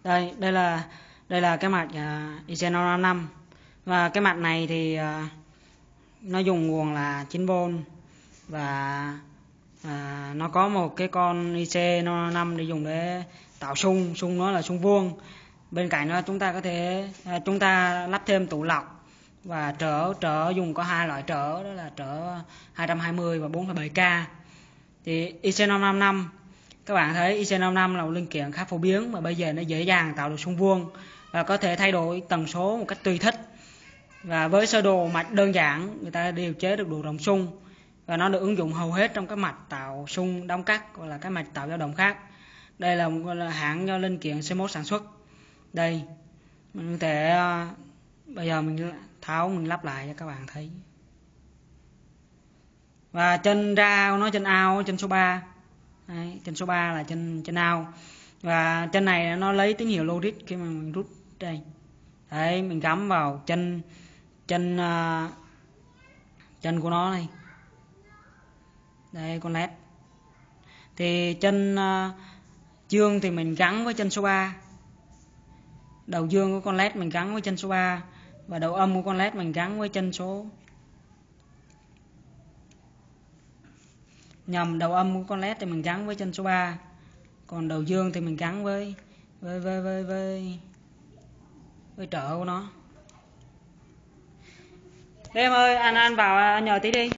Đây là cái mạch IC555, và cái mạch này thì nó dùng nguồn là 9V, và nó có một cái con IC555 để dùng để tạo xung nó là xung vuông. Bên cạnh đó chúng ta lắp thêm tủ lọc và trở dùng có hai loại trở, đó là trở 220 và 4,7K. Thì IC555, các bạn thấy IC55 là một linh kiện khá phổ biến, mà bây giờ nó dễ dàng tạo được xung vuông và có thể thay đổi tần số một cách tùy thích. Và với sơ đồ mạch đơn giản, người ta điều chế được độ rộng xung, và nó được ứng dụng hầu hết trong các mạch tạo xung đóng cắt hoặc là các mạch tạo dao động khác. Đây là một hãng do linh kiện CMOS sản xuất. Đây, mình có thể bây giờ mình lắp lại cho các bạn thấy. Và chân ra nó chân out, chân số 3. Đấy, chân số 3 là chân out. Và chân này nó lấy tín hiệu logic khi mà mình rút đây. Đấy, mình gắm vào chân của nó này. Đây, con led. Thì chân dương thì mình gắn với chân số 3. Đầu dương của con led mình gắn với chân số 3, và đầu âm của con led mình gắn với chân số đầu âm của con led thì mình gắn với chân số 3, còn đầu dương thì mình gắn với trở của nó. Thế em ơi, anh vào nhờ tí đi.